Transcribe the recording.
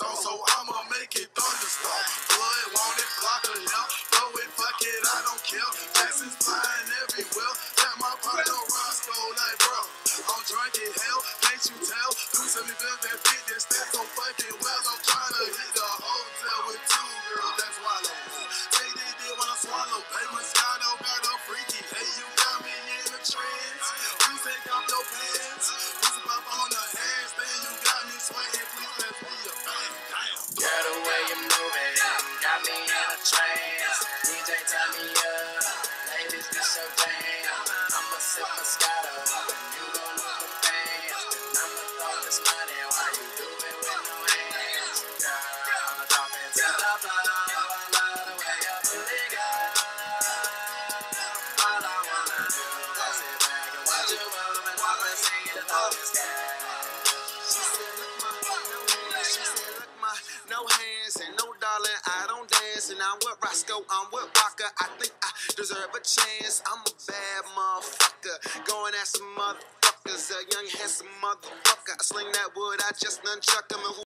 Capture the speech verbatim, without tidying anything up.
on, so I'ma make it thunderstorm. Blood, want it, block or hell. Throw it, fuck it, I don't care. Jackson's flying everywhere. Got my partner Roscoe like, bro, I'm drunk in hell, can't you tell? Two seventy bills that fit that stack so fucking well. I'm trying to hit the hotel with two girls, that's wallow. Take this dick when I swallow. Hey, Moscato got a freaky. Hey, you got me in the trance. Please take off your pants. Please pop on the handstand. You got me sweating. Please pass me a bang. Damn. Girl, the way you moving got me in a trance. D J, turn me up. Ladies, be so damn. I'ma sip Moscato. You gon' look the fans. I'ma throw this money while you do it with no hands. Girl, I'ma drop into the floor. I love the way your booty go. All I wanna do is sit back and watch you move and walk and sing it all this cash. She said, look, my, no hands. She said, look, my, no hands and no darling. I don't dance and I'm with Roscoe. I'm with Rocker. I think I deserve a chance. I'm a bad motherfucker. Going at some motherfuckers. A young, handsome motherfucker. I sling that wood. I just nunchuck him.